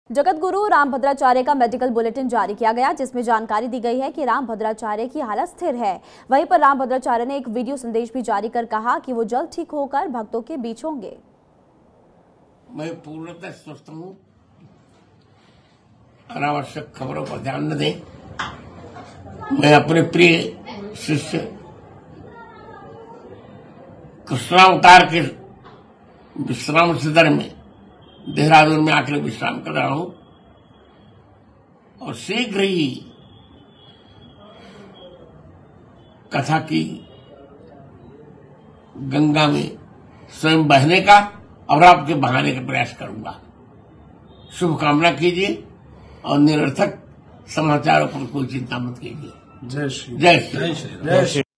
जगतगुरु रामभद्राचार्य का medical bulletin जारी किया गया, जिसमें जानकारी दी गई है कि रामभद्राचार्य की हालत स्थिर है। वहीं पर रामभद्राचार्य ने एक वीडियो संदेश भी जारी कर कहा कि वो जल्द ठीक होकर भक्तों के बीच होंगे। मैं पूर्णतः स्वस्थ हूँ। अनावश्यक खबरों पर ध्यान न दें। मैं अपने प्रिय शिष्य कृष्णावतार के विश्राम सदन में देहरादून में आकर विश्राम कर रहा हूं और शीघ्र ही कथा की गंगा में स्वयं बहने का और आपके बहाने का प्रयास करूंगा। शुभकामना कीजिए और निरर्थक समाचारों पर कोई चिंता मत कीजिए। जय श्री जय श्री।